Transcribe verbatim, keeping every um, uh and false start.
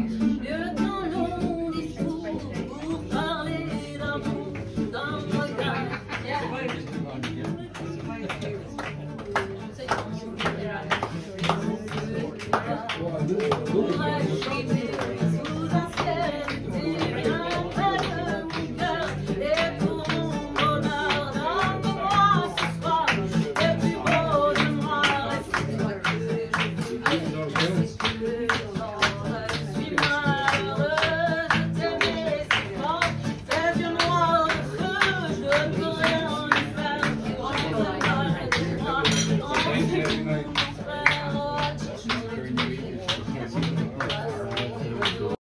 Le temps long discours pour parler d'amour d'un regard. Pour achever